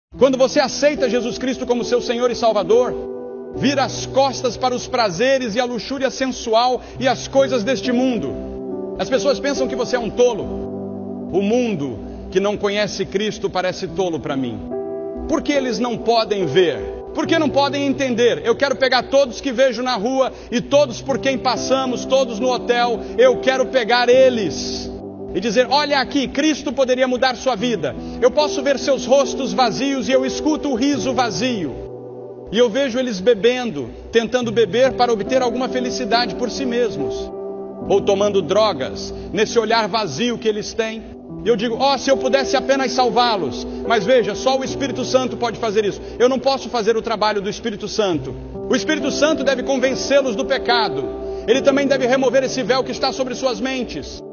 Quando você aceita Jesus Cristo como seu Senhor e Salvador, vira as costas para os prazeres e a luxúria sensual e as coisas deste mundo. As pessoas pensam que você é um tolo. O mundo que não conhece Cristo parece tolo para mim. Por que eles não podem ver? Por que não podem entender? Eu quero pegar todos que vejo na rua e todos por quem passamos, todos no hotel, eu quero pegar eles e dizer: olha aqui, Cristo poderia mudar sua vida. Eu posso ver seus rostos vazios e eu escuto o riso vazio. E eu vejo eles bebendo, tentando beber para obter alguma felicidade por si mesmos. Ou tomando drogas, nesse olhar vazio que eles têm. E eu digo: se eu pudesse apenas salvá-los. Mas veja, só o Espírito Santo pode fazer isso. Eu não posso fazer o trabalho do Espírito Santo. O Espírito Santo deve convencê-los do pecado. Ele também deve remover esse véu que está sobre suas mentes.